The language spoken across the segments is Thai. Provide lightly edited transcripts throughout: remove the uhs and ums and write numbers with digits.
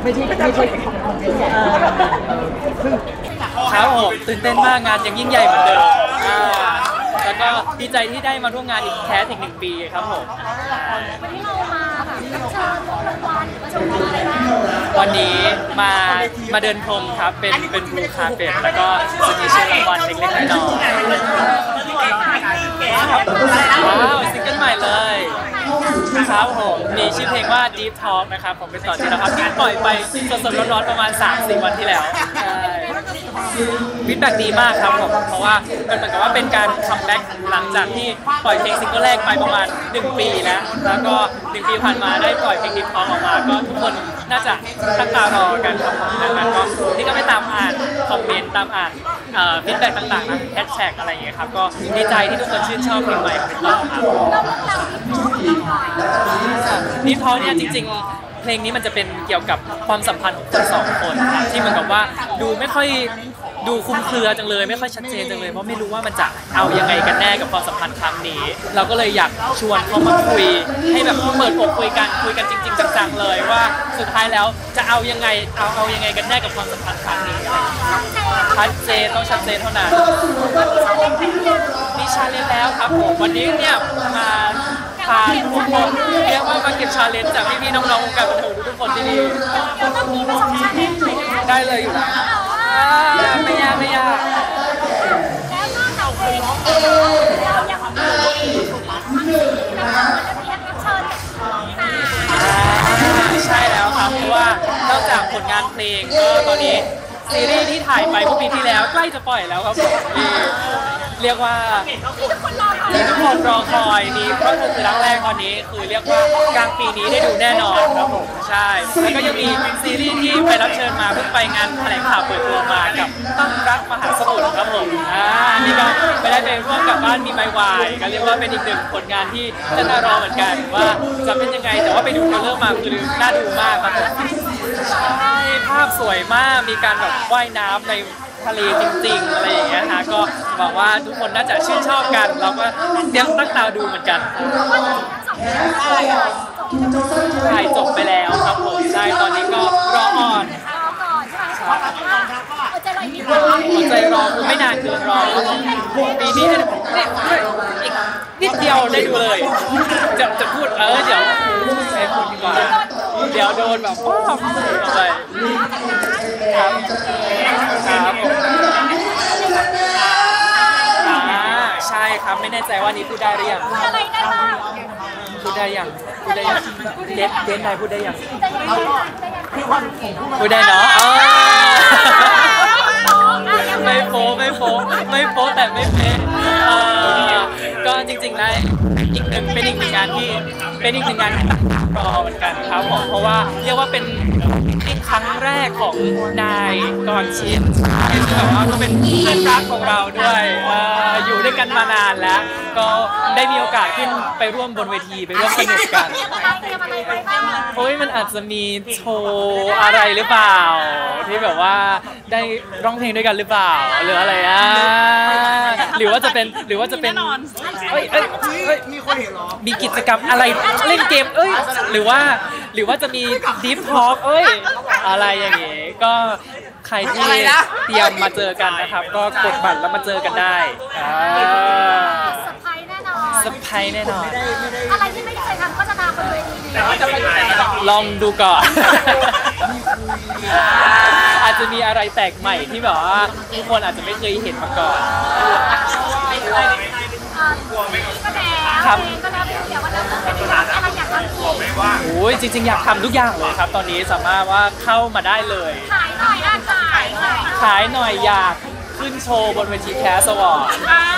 ไม่ใช่ของคอนเทนต์ใหญ่ซึ่งครับผมตื่นเต้นมากงานยังยิ่งใหญ่เหมือนเดิมแล้วก็ดีใจที่ได้มาร่วมงานอีกอีก1 ปีครับผมวันนี้เรามาแบบรับเชิญรางวัลหรือว่าชมรมอะไรบ้างวันนี้มาเดินพรมครับเป็นบลูคาเฟ่แล้วก็จะมีชื่อรางวัลเล็กๆน้อยๆว้าวซิงเกิลใหม่เลยครับผมมีชื่อเพลงว่า Deep Talk นะครับผมเป็นต่อที่นะครับที่ปล่อยไปสดๆร้อนๆประมาณ 3-4 วันที่แล้วฟีดแบ็กดีมากครับผมเพราะว่ามันเหมือนกับว่าเป็นการคัมแบ็กหลังจากที่ปล่อยเพลงซิงเกิลแรกไปประมาณ1 ปีแล้วก็1 ปีผ่านมาได้ปล่อยเพลง Deep Talk ออกมาก็ทุกคนน่าจะตั้งตารอกันครับผมดังนั้นก็นี่ก็ไปตามอ่านคอมเมนต์ตามอ่านฟีดแบ็กต่างๆนะแฮชแท็กอะไรอย่างเงี้ยครับก็ดีใจที่ทุกคนชื่นชอบเพลงใหม่ของเราครับDeep Talk เนี่ยจริงๆเพลงนี้มันจะเป็นเกี่ยวกับความสัมพันธ์ของคน2 คนครับที่เหมือนกับว่าดูไม่ค่อยดูคลุมเครือจังเลยไม่ค่อยชัดเจนจังเลยเพราะไม่รู้ว่ามันจะเอายังไงกันแน่กับความสัมพันธ์ครั้งนี้เราก็เลยอยากชวนเขามาคุยให้แบบเปิดอกคุยกันจริงๆจังๆเลยว่าสุดท้ายแล้วจะเอายังไงกันแน่กับความสัมพันธ์ครั้งนี้ชัดเจนต้องชัดเจนเท่านั้นมีชาเลนจ์แล้วครับผมวันนี้เนี่ยมาพาทุกคนเรียกว่ามาเก็บชาเลนจ์จากพี่ๆน้องๆวงการบันเทิงทุกคนที่นี่ได้เลยอยู่แล้วไม่ยากแล้วนอกจากเพลงเรายังมีใช่แล้วครับเพราะว่านอกจากผลงานเพลงก็ตอนนี้ซีรีส์ที่ถ่ายไปเมื่อปีที่แล้วใกล้จะปล่อยแล้วครับผมเรียกว่าทุกคนรอคอยนี่เพราะคือรักแรกตอนนี้คือเรียกว่ากลางปีนี้ได้ดูแน่นอนครับผมใช่แล้วก็ยังมีซีรีส์ที่ไปรับเชิญมาเพิ่งไปงานแถลงข่าวเปิดตัวมากับตั้งรักมหาสมุทรครับผมนี่ก็ไปได้ไปร่วมกับบ้านมีไมวายก็เรียกว่าเป็นอีกหนึ่งผลงานที่น่ารอเหมือนกันว่าจะเป็นยังไงแต่ว่าไปดูเทรลเลอร์มาคือน่าดูมากครับผมใช่ภาพสวยมากมีการแบบว่ายน้ำในทะเลจริงๆอะไรอย่างเงี้ยฮะก็หวังว่าทุกคนน่าจะชื่นชอบกันเราก็เตรียมตั้งตาดูเหมือนกันถ่ายจบไปแล้วครับผมใช่ตอนนี้ก็รออ่อนหัวใจรอคือไม่นานเกินรอปีนี้อีกนิดเดียวได้ดูเลยจะพูดเดี๋ยวไม่พูดดีกว่าเดี๋ยวโดนแบบว้าวไปครับใช่ครับไม่แน่ใจว่านี้พูดได้หรือยังพูดได้ยังเดนนายพูดได้ยังพูดได้เนาะไม่โป๊แต่ไม่เป๊ะก็จริงๆนะเป็นอีกหนึ่งงานที่รอเหมือนกันครับผมเพราะว่าเรียกว่าเป็นครั้งแรกของนายกรชินที่แบบว่าก็เป็นเพื่อนรักของเราด้วยอยู่ด้วยกันมานานแล้วก็ได้มีโอกาสขึ้นไปร่วมบนเวทีไปร่วมสนุกกันโอ้ยมันอาจจะมีโชว์อะไรหรือเปล่าที่แบบว่าได้ร้องเพลงด้วยกันหรือเปล่าหรืออะไรหรือว่าจะเป็นมีคนเห็นหรอมีกิจกรรมอะไรเล่นเกมหรือว่าจะมี Deep Talk อะไรอย่างงี้ก็ใครที่เตรียมมาเจอกันนะครับก็กดบัตรแล้วมาเจอกันได้เซอร์ไพรส์แน่นอนอะไรที่ไม่เคยทำก็จะทำบนเวทีลองดูก่อน อาจจะมีอะไรแปลกใหม่ที่แบบว่าทุกคนอาจจะไม่เคยเห็นมาก่อนครับโอ้ยจริงๆอยากทำทุกอย่างเลยครับตอนนี้สามารถว่าเข้ามาได้เลยขายหน่อยอยากขึ้นโชว์บนเวทีแคสวอร์ด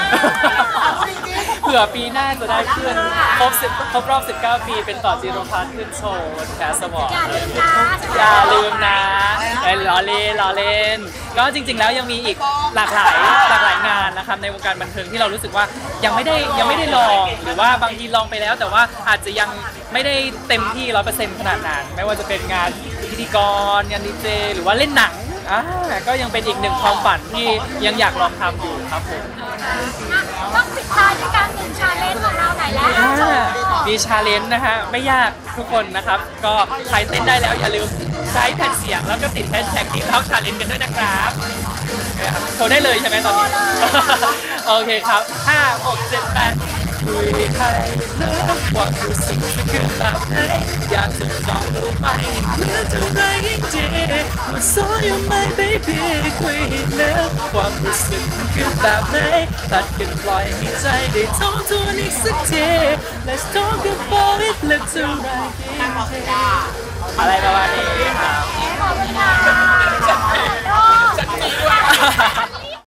เผื่อปีหน้าจะได้ขึ้นครบรอบ19 ปีเป็นต่อจีโรพัฒน์ขึ้นโชว์บนแคสวอร์ดอย่าลืมนะล้อเล่นก็จริงๆแล้วยังมีอีกหลากหลายงานนะครับในวงการบันเทิงที่เรารู้สึกว่ายังไม่ได้ลองหรือว่าบางทีลองไปแล้วแต่ว่าอาจจะยังไม่ได้เต็มที่ 100% ขนาดนั้นไม่ว่าจะเป็นงานพิธีกรงานดีเจหรือว่าเล่นหนังก็ยังเป็นอีกหนึ่งความฝันที่ยังอยากลองทำอยู่ครับผมต้องปิดท้ายด้วยการ1 ชาเลนจ์ของเราไหนแล้วมีชาเลนจ์นะฮะไม่ยากทุกคนนะครับก็ใครเต้นได้แล้วอย่าลืมใช้แผ่นเสียงแล้วก็ติดแฮชแท็กที่ท็อกชาเลนจ์กันด้วยนะครับโทรได้เลยใช่ไหมตอนนี้ โอเคครับ5 6 7 8คุยใครเลิกความรู้สึกที่เกิดแบบไหนอยากจะลองรู้ไหมเมื่อเท่าไรจริงมาสอนอยู่ไหม baby คุยเลิกความรู้สึกที่เกิดแบบไหนตัดกันปล่อยให้ใจได้ท้องทวนอีกสักที Let's talk about it เลิกเท่าไรอะไรประมาณนี้ครับขอบคุณค่ะ